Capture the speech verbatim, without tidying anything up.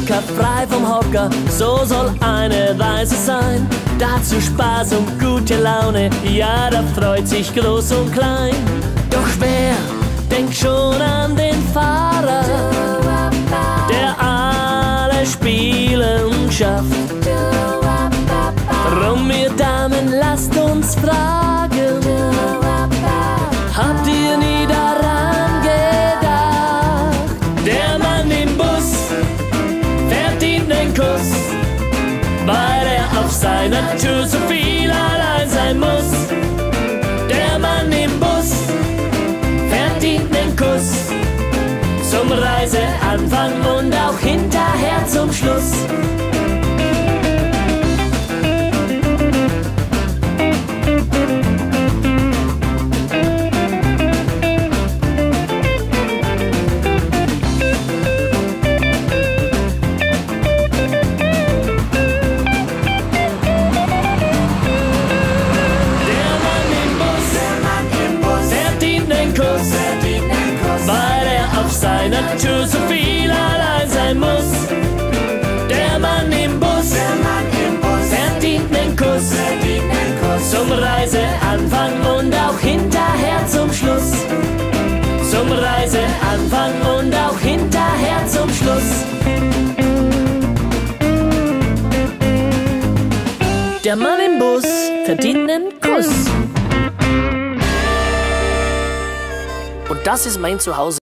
Lenker frei vom Hocker, so soll eine Reise sein. Dazu Spaß und gute Laune, ja, da freut sich groß und klein. Doch wer denkt schon an den Fahrer, der alle Spielen schafft? Drum, ihr Damen, lasst uns fragen, habt ihr nie daran gedacht? Der Mann im Bus verdient den Kuss, weil er auf seiner Tour so viel allein sein muss. Der Mann im Bus verdient den Kuss zum Reiseanfang und auch hinterher zum Schluss. Weil er auf seiner Tour so viel allein sein muss. Der Mann im Bus, der Mann im Bus verdient den Kuss, verdient den Kuss zum Reiseanfang und auch hinterher zum Schluss. Zum Reiseanfang und auch hinterher zum Schluss. Der Mann im Bus verdient den Kuss. Und das ist mein Zuhause.